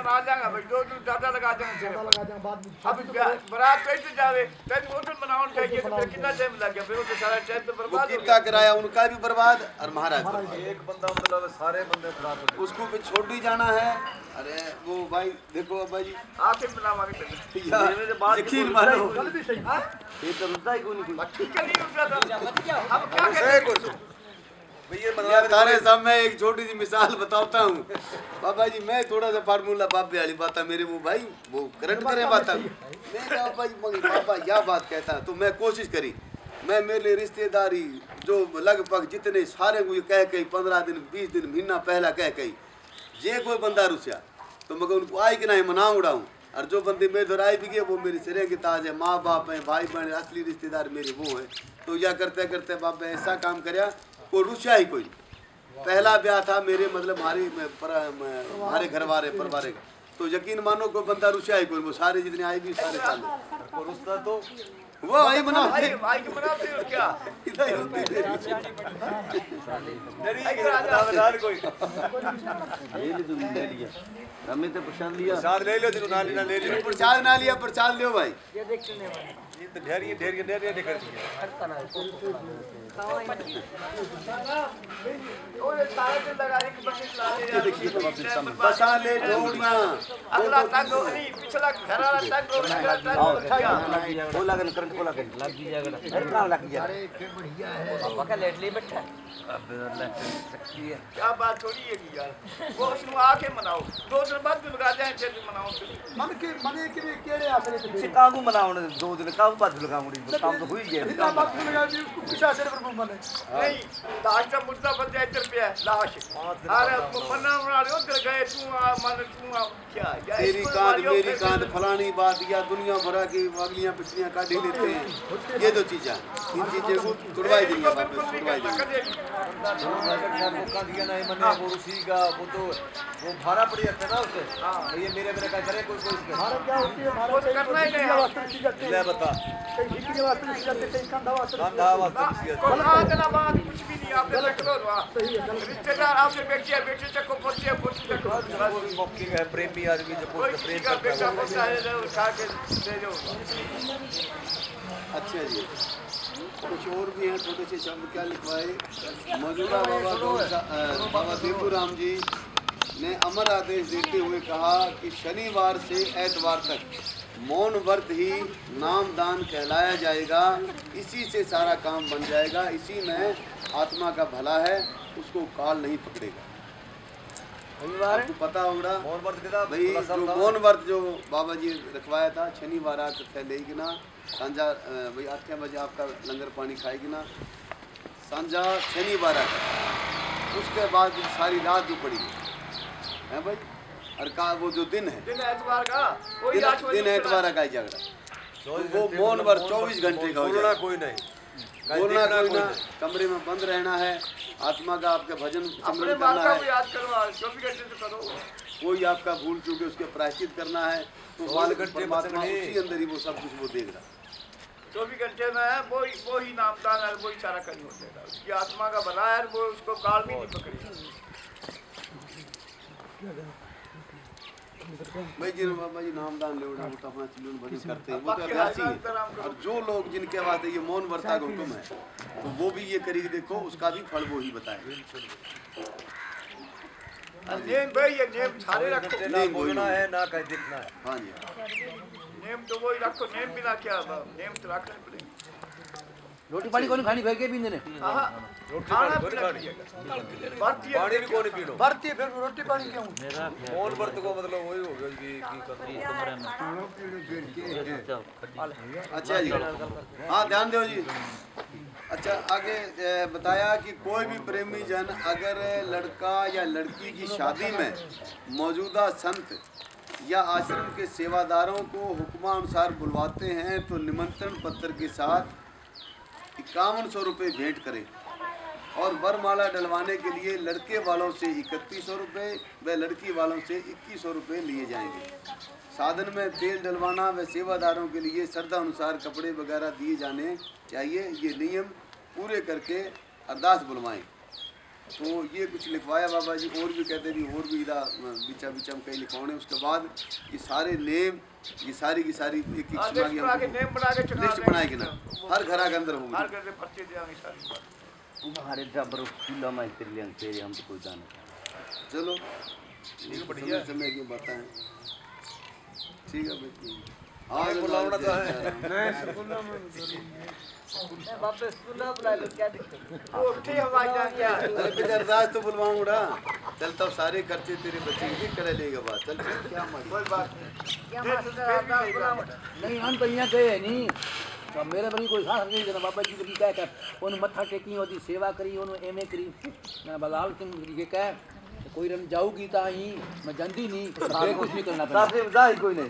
मना जाएगा भाई, 2 दिन ज्यादा लगा देंगे ज्यादा लगा देंगे बाद में। अब बारात कैसे जावे, तब वो तो मनाउन चाहिए, तो कितना टाइम लग गया, फिर वो तो सारा टाइम तो वो बर्बाद हो कितना गया। किराया उनका भी बर्बाद और महाराज बर्बाद। एक बंदा मतलब सारे बंदे खराब हो गए। उसको भी छोड़ ही जाना है। अरे वो भाई देखो अब्बा जी आखिर बनावानी पड़ेगी। यार यकीन मानो कल भी सही। ये तो रुकता ही कोई नहीं। ठीक है, नहीं रुक रहा था। अब क्या करें कुछ भैया यार तारे सामने एक छोटी सी मिसाल बताता हूँ बाबा जी। मैं थोड़ा सा फार्मूला बाबे वाली बात है मेरे मुँह भाई वो करंट करे बात है। मैं बाबा जी मगर बाबा यह बात कहता तो मैं कोशिश करी। मैं मेरे लिए रिश्तेदारी जो लगभग जितने सारे को कह कही 15 दिन 20 दिन महीना पहला कह कही जे कोई बंदा रुसिया तो मगर उनको आई कि नहीं मना उड़ाऊँ। और जो बंदे मेरे घर आई भी गए वो मेरी सिरे की ताज है, माँ बाप हैं, भाई बहन, असली रिश्तेदार मेरे वो हैं। तो यह करते करते बाबा ऐसा काम कराया कोई रुसिया ही कोई। पहला ब्याह था मेरे मतलब हमारे घर वाले परिवार का। तो यकीन मानो कोई बंदा रुसिया ही कोई। वो सारे जितने आए भी सारे चाले रुस्ता तो वो आई मना भाई के मनाते हो क्या? इधर ही होती है। कोई ये ले तुम ले लिया हमें तो प्रसाद लिया साथ ले लो जिनको ना लेना ले लियो। प्रसाद ना लिया प्रसाद लियो भाई। ये तो ढेरी निकल गई। और सारा दिन लगाने की बस बसा ले छोड़ना अगला तंग हो नहीं, पिछला घर वाला तंग हो, अगला तंग हो क्या? वो लगन करंट को लगन लग जाएगा कहां लग जाएगा। अरे फिर बढ़िया है। पापा का लेट ले बैठा है। अब लग सकती है। क्या बात थोड़ी है कि यार वो उसमें आके मनाओ, 2 दिन बाद भी लगा जाए फिर मनाओ। मन के केड़े आसरे पे से कागू मनावण 2 दिन कागू बाद लगाउड़ी काम तो हुई गया। इतना बात लगा दी उसको किस आसरे पर मन है। नहीं लास्ट का मुर्दा बंदे इधर पे है लाश। अरे मना बना रहे उधर गए तू आ मन तू आ क्या यार। तेरी कांद मेरी कांद फलानी बात या दुनिया भरा की अगलियां पिछलियां काढ़ी लेते हैं। ये 2 चीजें इन चीजें को तुड़वाई देंगे वापस तुड़वाई देंगे। मौका दिया ना मैंने वो उसी का वो तो वो भाड़ा पड़ी जाता है ना उसे। ये मेरे का करे कोई हमारा क्या होती है हमारा करना ही नहीं वास्ते की जाते ले बता कहीं हिंदी वास्ते की जाते कहीं कंधा वास्ते कंधा वास्ते कोई आदना बात कुछ भी नहीं आपने देख लो वाह। सही है गलत रिश्तेदार आपसे बेटे तक को पहुंचे तक मौके का प्रेमी आदमी जो कोई किसी का बेटा बच्चा है जो उठा के ले जाओ। अच्छा जी कुछ और भी हैं छोटे से शब्द क्या लिखवाए। मौजूदा बाबा देवूराम जी ने अमर आदेश देते हुए कहा कि शनिवार से एतवार तक मौन व्रत ही नामदान कहलाया जाएगा। इसी से सारा काम बन जाएगा। इसी में आत्मा का भला है, उसको काल नहीं पकड़ेगा। आपको पता होगा भाई जो मौन व्रत जो बाबा जी रखवाया था शनिवार आकर लेगी ना सांझा भाई 8 बजे आपका लंगर पानी खाएगी ना सांझा शनिवार आकर। उसके बाद सारी रात जो पड़ेगी है भाई और का वो जो दिन है दिन एतवार का कोई दिन एतवार का जागरा वो मौन व्रत 24 घंटे का हो जाएगा। कोई नहीं बोलना कोई ना कमरे में बंद रहना है। आत्मा का आपके भजन अपने सिमरन माँ करना का है। भी याद करो 24 घंटे से करो। कोई आपका भूल चूके उसके प्रायश्चित करना है तो परमात्मा उसी अंदर ही वो सब कुछ वो देख रहा है। 24 घंटे में है वो ही नामदान है, वो ही सारा कर्म हो जाएगा। उसकी आत्मा का भला है, वो उसको काल भी नहीं पकड़ेगा। भाई जी बाबा जी नामदान ले उड़ा वो तो अपना चिल्लून भजन करते हैं वो तो अभ्यासी है। और जो लोग जिनके वास्ते ये मौन व्रत का हुक्म है तो वो भी ये करी देखो उसका भी फल वो ही बताएगा। नेम भाई ये नेम सारे रखो। ना बोलना है ना कहीं दिखना है। हाँ जी नेम तो वही रखो, नेम बिना क्या नेम तो रखना पड़ेगा। रोटी पानी कौन खानी भर के पीने ने हाँ खाना पीना पानी भी कौन पीनो भरती फिर रोटी पानी क्यों मौन व्रत को मतलब वही हो गया कि अच्छा जी हाँ ध्यान दो जी। अच्छा आगे बताया कि कोई भी प्रेमी जन अगर लड़का या लड़की की शादी में मौजूदा संत या आश्रम के सेवादारों को हुक्मानुसार बुलवाते हैं तो निमंत्रण पत्र के साथ 5100 रुपये भेंट करें और वरमाला डलवाने के लिए लड़के वालों से 3100 रुपये व लड़की वालों से 2100 रुपये लिए जाएंगे। साधन में तेल डलवाना व सेवादारों के लिए श्रद्धा अनुसार कपड़े वगैरह दिए जाने चाहिए। ये नियम पूरे करके अरदास बुलवाएं। तो ये कुछ लिखवाया बाबा जी, और भी कहते भी और भी इधर बिचा बिचा में कई लिखवाने। उसके बाद ये सारे नेम, ये सारी की सारी एक एक लिस्ट लिस्ट बनाए कि ना हर घर के अंदर होंगे। हर घर के पर्चे देंगे सारी। हमारे ड्राइवर किलो में तेरे हम तो कोई जाने। चलो बढ़िया समय की बताएं। ठीक है भाई। हाँ बुलावना तो है। वापस सुना बुला लो, क्या दिक्कत। वो ठीक हवाई जा क्या अरे बेदरदास तो बुलवाऊंगा। चल तब सारे खर्चे तेरे बच्चे की करे लेगा बात। चल क्या मत कोई बात नहीं, हम तो यहाँ गए नहीं तो मेरे बनी कोई साथ नहीं देना। बाबा जी को क्या क्या उन मत्था टेकी होती सेवा करी, उन एमए करी। मैं बलाल तुम ये कह कोई रन जाऊगी ता ही मैं जल्दी नहीं कुछ नहीं करना पड़ता। साथ जा ही कोई नहीं।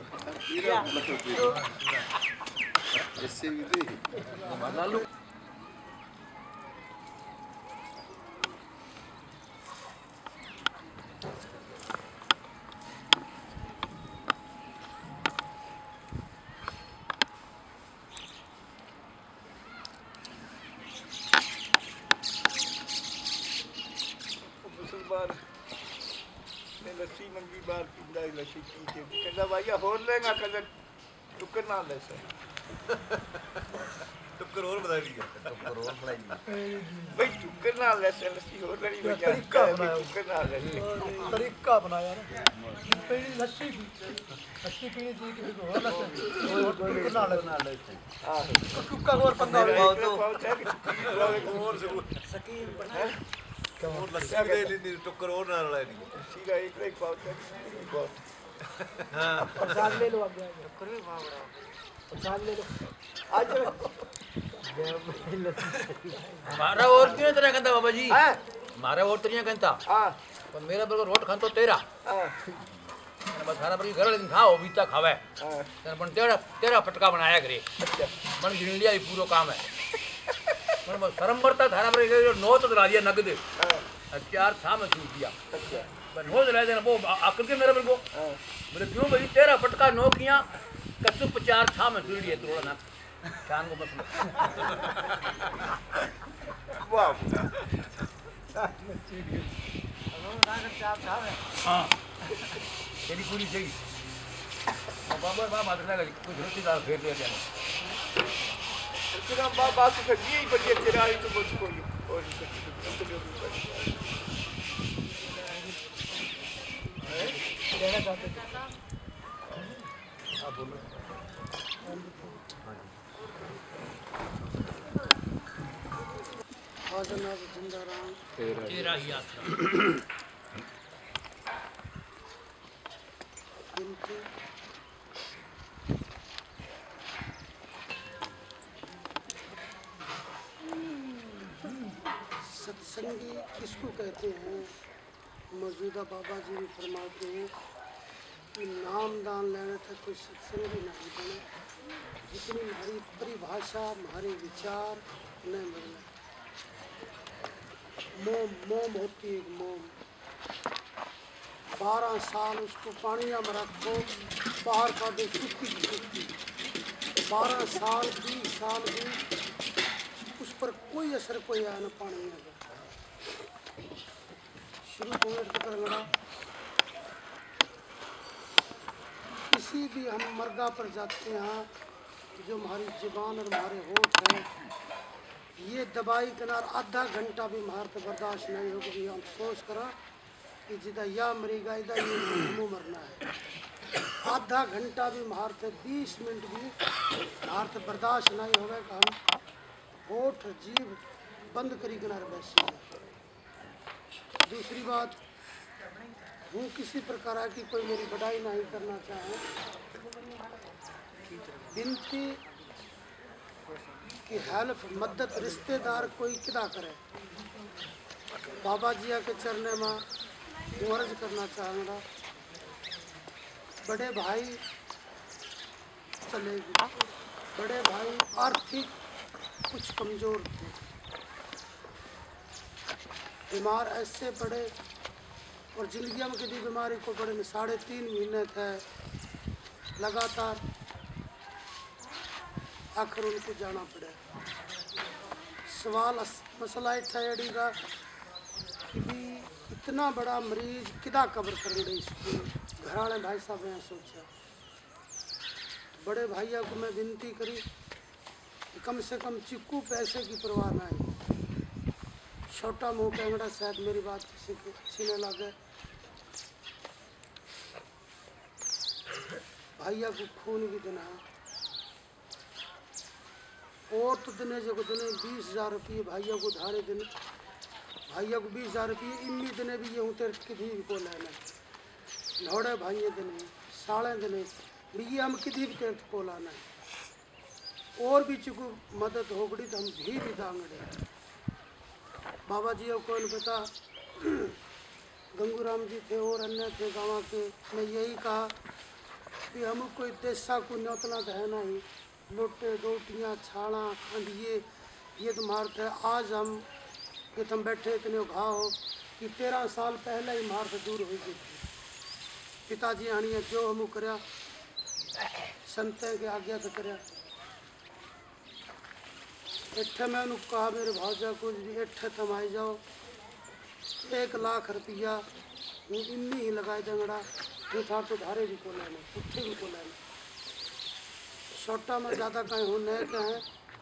इससे भी दे लालू मुसलमान ने लस्सी मंगी बार पींदा लस्सी पी के कहता भैया होर लेगा कहता टुक्कर ना ले सर टुक्कर और बता दिया। टुक्कर और बनाई। भाई टुक्कर ना ले सर लस्सी होर नहीं भैया टुक्कर ना ले तरीका बनाया ना पहली लस्सी पीनी थी कि और लस्सी ना ले हां कुक्का और पंगा और सकीन बना और लस्सी दे ली टुक्कर और ना लड़ाई दी। सीधा एक पाउच है बहुत हां प्रसाद ले लो अब टक्कर भी भाग रहा प्रसाद ले लो आज मारा और क्यों तरह कहता बाबा जी हां मारा और तरह कहता हां पर मेरा बरगर रोट खान तो तेरा हां बस सारा बरगी घर दिन खाओ बीता खावे हां पण तेरा पटका बनाया करे मन गिन लिया ये पूरा काम है। मन बस शर्म बरता थारा बरगी जो नो तो दिला दिया नगद चार था मैं छूट दिया पर नो दिला देना वो आकर के मेरे बरगो बोले क्यों भाई तेरा पटका नो किया कचुप चार था मैं छूट दिया तोड़ा ना शान को बस वाह हाँ तेरी पूरी सही बाबा बाबा मात्र लगा कुछ रोटी दाल फेर दिया जाने तेरा बाबा तो यही बढ़िया तेरा ही तो मुझको और कहना चाहते थे हां बोलो। आजनाज जिंदाराम तेरा ही आसरा बिनती सत्संगी किसको कहते हैं? मौजूदा बाबा जी ने फरमाते हैं कि नाम दान लेने तक कोई सत्संगी नहीं बने जितनी हमारी परिभाषा हमारे विचार न बदले। मोम होती है मोम 12 साल उसको पानिया में रखो बाहर का दे सूखी 12 साल 20 साल भी उस पर कोई असर कोई आया ना पानी में शुरू करना। किसी भी हम मरगा पर जाते हैं जो हमारी ज़ुबान और हमारे होठ है ये दवाई किनार आधा घंटा भी मार तो बर्दाश्त नहीं होगा भी हम सोच करा कि जिदा या मरेगा इधर ये मुँह मरना है। आधा घंटा भी मारते 20 मिनट भी मारते बर्दाश्त नहीं होगा कि हम होठ जीभ बंद करी किनार बैसे। दूसरी बात हूँ किसी प्रकार की कोई मेरी बढ़ाई नहीं करना चाहे बिनती कि हेल्प मदद रिश्तेदार कोई किदा करे बाबा जी के चरने में अर्ज करना चाहूँगा। बड़े भाई चलेगी बड़े भाई आर्थिक कुछ कमज़ोर थे बीमार ऐसे पड़े और जिंदगी में किसी बीमारी को पड़े में 3.5 महीने थे लगातार आखिर उनको जाना पड़ा। सवाल मसला था एडी का इतना बड़ा मरीज किदा कब्र कर गए इसको। घर वाले भाई साहब ने सोचा, बड़े भैया को मैं विनती करी कि कम से कम चिक्कू पैसे की परवाह ना है। छोटा मुँह कैंगड़ा शायद मेरी बात किसी को अच्छी न लगे। भैया को खून भी देना है और तो दिने जो दिने 20,000 रुपये भैया को धारे देने, भैया को 20,000 रुपये इन्नी दिने भी ये हूँ तेरे किसी को लेना लौड़े भाइये दिने साढ़े दिने भी ये हम किसी भी तेरे को लाना है। और भी चुकू मदद हो गई तो हम भी दांगड़े। बाबा जी को कौन पता, गंगूराम जी थे और अन्य थे गाँव के। मैं यही कहा कि हम कोई देशा को न्योतना तो है नहीं, लोटे रोटियाँ छाड़ा खंडिए ये तो मारते है। आज हम ये तुम बैठे इतने घाव हो कि 13 साल पहले ही मार से दूर हो गई थी। पिताजी आनिए जो हम करया संतें के आज्ञा तो करया। इट्ठे मैं उन्होंने कहा मेरे भाजा कुछ भी इट्ठे तुम आई जाओ, 1 लाख रुपया इन्नी ही लगाए दंगड़ा था तो धारे भी को लेना पुट्ठे भी को लेना। छोटा में ज़्यादा कहीं हो नए कहें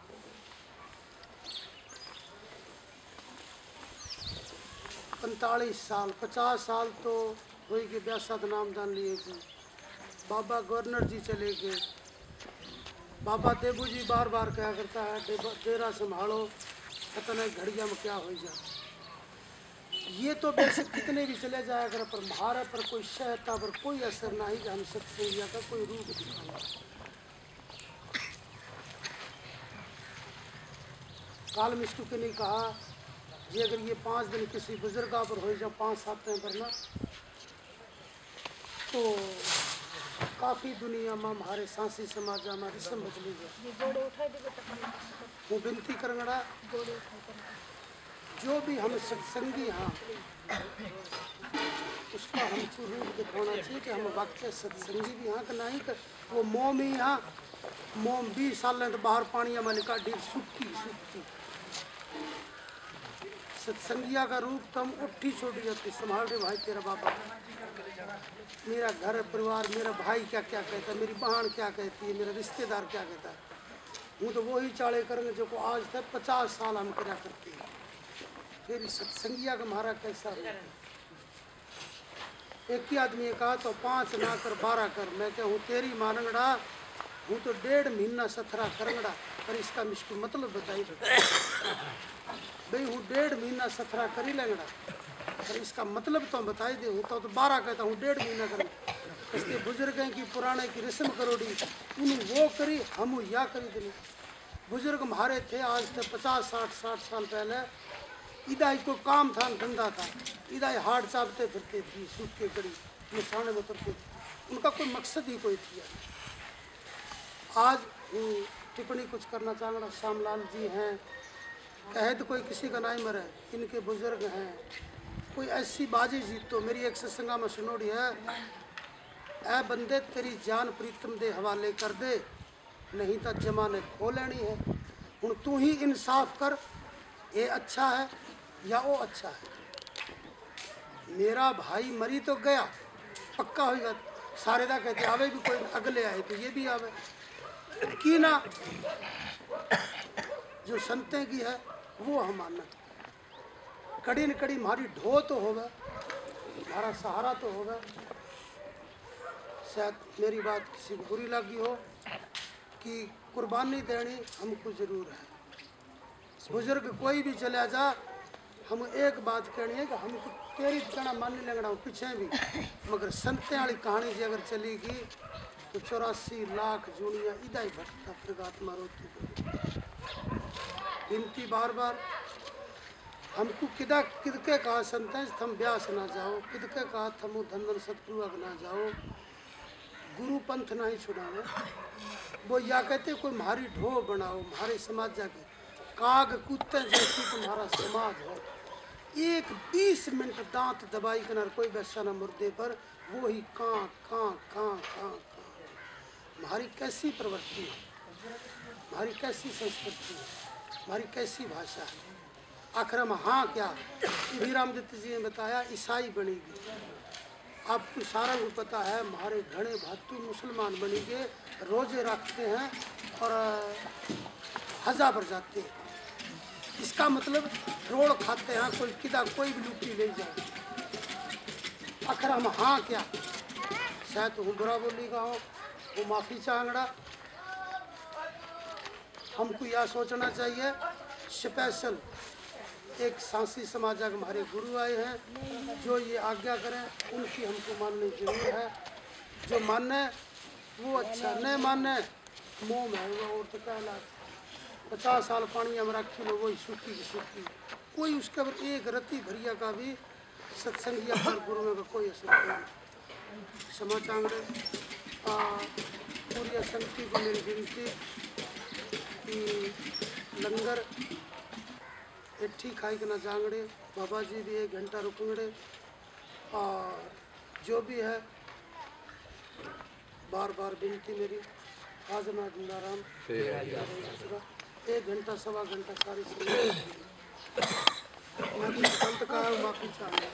45 साल 50 साल तो हुई कि ब्यासात नामदान लिए थे। बाबा गवर्नर जी चले गए। बाबा देबू जी बार बार क्या करता है, डेरा संभालो पता नहीं घड़िया में क्या हो जाए। ये तो बेशक कितने भी चले जाया कर पर हमारे पर कोई सहायता पर कोई असर ना ही कि हम सत्संगिया का कोई रूप दिखाना। काल मिस्टू के ने कहा जी अगर ये 5 दिन किसी बुजुर्गा पर हो जाए 5-7 दिन पर ना तो काफ़ी दुनिया में हमारे सांसी समाज में रिसम बदली गए। वो विनती करना जो भी हम सत्संगी हाँ उसका हमको रूप दिखाना चाहिए कि हम वाक्य सत्संगी भी हाँ कि नहीं कर वो मोम ही हाँ मोम 20 साल तो बाहर पानी में निकाल ढील सूखी सूखी सत्संगिया का रूप तो हम उठी छोटी जाती संभाल रहे भाई तेरा बाबा मेरा घर परिवार मेरा भाई क्या क्या कहता है, मेरी बहन क्या कहती है, मेरा रिश्तेदार क्या कहता है। हूँ तो वही चाले करेंगे जो को आज तक 50 साल हम क्या करते हैं। फिर सत्संगिया का हमारा कैसा है। एक ही आदमी ने कहा तो 5 ना कर 12 कर। मैं क्या हूँ तेरी मानंगड़ा हूँ तो 1.5 महीना सथरा करंगड़ा पर इसका मुझको मतलब बताई भाई हूँ 1.5 महीना सथरा करी लेंगड़ा पर इसका मतलब तो बताई दे। होता तो 12 कहता हूँ 1.5 महीना करूँ। इसलिए बुजुर्ग की पुराने की रस्म करोड़ी उन्हें वो करी हम या करी दिली। बुजुर्ग हमारे थे आज तक 50-60 साल पहले इदाई को काम था धंधा था इदाई हाट चापते फिरते थी सूख के कड़ी निशाने में उतरते थे। उनका कोई मकसद ही कोई थी। आज टिप्पणी कुछ करना चाहूँगा। श्यामलाल जी हैं कहे तो कोई किसी का नहीं मरे इनके बुजुर्ग हैं कोई ऐसी बाजी जीत तो मेरी एक सत्संगा में सुनोड़ी है ऐ बंदे तेरी जान प्रीतम दे हवाले कर दे नहीं तो जमाने खो लेनी है। हूँ तू ही इंसाफ कर ये अच्छा है या वो अच्छा है। मेरा भाई मरी तो गया पक्का होगा सारे दा कहते आवे भी कोई अगले आए तो ये भी आवे की ना जो संतें की है वो हम मानना। कड़ी न कड़ी हमारी ढो तो होगा हमारा सहारा तो होगा। शायद मेरी बात किसी को बुरी लगी हो कि कुर्बानी देनी हमको ज़रूर है। बुजुर्ग कोई भी चला जा हम एक बात कहनी है कि हमको तेरी कहना मान लगना पीछे भी मगर संतें वाली कहानी जी अगर चलेगी तो 84 लाख जूनिया इदा ही भटकता फिर आत्मा रोती। विनती बार बार हमको किदा किदके कहा संतें थम ब्यास ना जाओ किदके कहा थमो धंधन सतपुरुक ना जाओ गुरु पंथ ना ही छुड़ाओ। वो या कहते कोई हमारी ढो बनाओ हमारे समाज जाके काग कुत्ते जैसी तुम्हारा समाज है। एक 20 मिनट दांत दबाई कर कोई बैसा ना मुर्दे पर वो ही कां कां कां कां कां। हमारी कैसी प्रवृत्ति है हमारी कैसी संस्कृति है हमारी कैसी भाषा है। आखिर हम हाँ क्या, हीराम दत्त जी ने बताया ईसाई बनेगी। आपको सारा को पता है हमारे घने भातु मुसलमान बनेंगे, रोजे रखते हैं और हजा पर जाते हैं। इसका मतलब रोड़ खाते हैं, कोई किदा कोई भी लुट्टी ले जाए। आखिर हम हाँ क्या, शायद हूँ बुरा बोलेगा हो वो माफ़ी चाहंगड़ा। हमको यह सोचना चाहिए स्पेशल एक सांसी समाज के हमारे गुरु आए हैं जो ये आज्ञा करें, उनकी हमको माननी जरूर है। जो माने वो अच्छा, नहीं माने मुँह में हुआ और तो क्या लाग। 50 साल पानी हम रखी लो वही सूखी की सूखी, कोई उसके ऊपर एक रत्ती भरिया का भी सत्संगिया पर गुरु में का कोई असर नहीं। क्षमा चांगड़े पूरी संगति को मेरी विनती कि लंगर इट्ठी खाई के ना जांगड़े, बाबा जी भी 1 घंटा रुकंगड़े और जो भी है बार बार विनती मेरी हाजमा जिंदाराम 1 घंटा 1.25 घंटा सारी गलत कहा माफी चाहिए।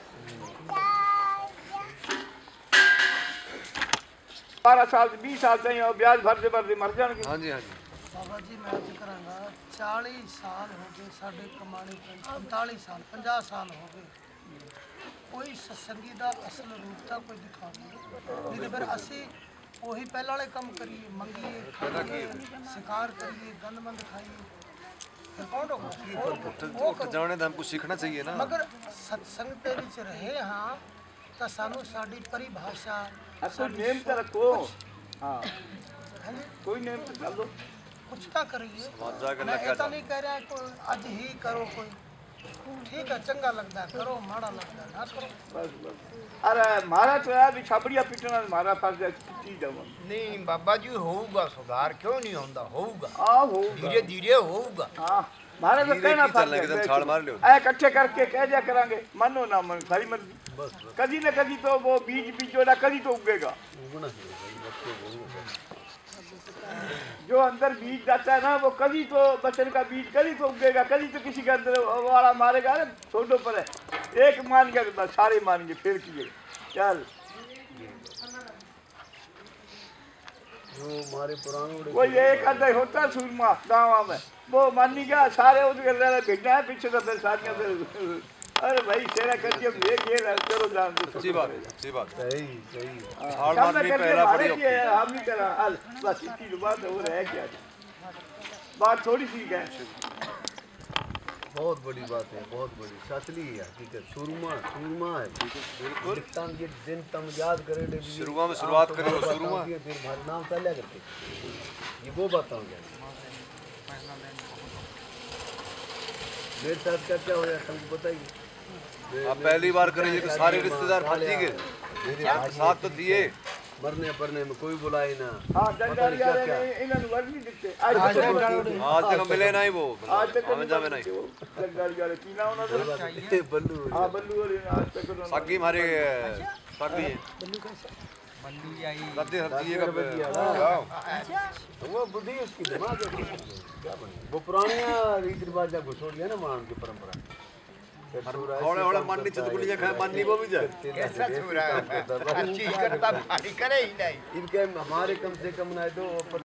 12 साल 20 साल से ब्याज भरते मर जाएंगे। हाँ जी हाँ जी बाबा जी मैं अर्ज करांगा 40 साल हो गए साढ़े कमाने पे, 45 साल 50 साल हो गए, कोई सत्संगी का असल रूप का कोई दिखा नहीं। नहीं तो फिर असी वही पहले वाले कम करिए, मंगिए खाइए शिकार करिए गंदमंद खाइए, फिर कौन होगा जाने तो हमको सीखना चाहिए ना। मगर सत्संग के बीच रहे हाँ तो सानू साड़ी परिभाषा कोई नेम तो रखो। हाँ है जी, कोई नेम तो चल दो, कुछ ना करिए। जाकर मैं लगा ऐसा नहीं कह रहा है कोई आज ही करो, कोई ठीक है चंगा लगता है करो, माड़ा लगता है ना करो। बस बस। अरे मारा तो यार भी छाबड़िया पीटना मारा फर्ज है चीज है। नहीं बाबा जी होगा सुधार, क्यों नहीं होता, होगा हो धीरे धीरे होगा। हाँ मारा तो कहना चलने एकदम छाड़ मार लियो। इकट्ठे करके कह दिया करेंगे, मानो ना मन सारी मर्जी। कभी न कभी तो वो बीज बीजोड़ा कभी तो उगेगा। जो अंदर बीज जाता है ना वो कभी तो बचन का बीज कभी तो उगेगा, कभी तो किसी के अंदर वाला मारेगा। छोटो पर है एक मान गया सारे मान गए फिर किए चल। जो हमारे पुराने कोई एक आधा होता सूरमा गाँव में वो मान नहीं गया, सारे उधर भेजना है पीछे तो फिर साथियों से। अरे भाई तेरा करके हम ये चलो जान दो। अच्छी बात है, अच्छी बात है। सही सही छाड़ मार नहीं पहला बड़ी हम नहीं करा बस इतनी बात है। वो रह क्या बात थोड़ी सी है, बहुत बड़ी बात है, बहुत बड़ी असली है हकीकत। सुरमा सुरमा है बिल्कुल। ये दिन तुम याद करे शुरुआत में शुरुआत करें तो शुरुआत फिर हमारे नाम चला करते ये वो बताऊंगा। मेरे साथ क्या क्या हो रहा है तुमको बताइए। आप पहली बार करेंगे तो सारे रिश्तेदार फंसी गए, साथ तो दिए। मरने परने में कोई बुलाए ना। हाँ जंगल इन्होंने वर्ग नहीं दिखते आज तक मिले नहीं वो, आज तक हमें जावे नहीं। जंगल गाले पीना होना तो बल्लू हाँ बल्लू और आज तक साकी हमारे साकी है करते हरती है कब वो बुद्धि उसकी दिमाग है। वो पुराने रीति रिवाज का घुसोड़ लिया ना मान की परंपरा। थोड़े थोड़े माननी चतुकुलियां खाए माननी वो भी जाए। कैसा छुरा है अच्छी करता भारी करे ही नहीं। इनके हमारे कम से कम ना दो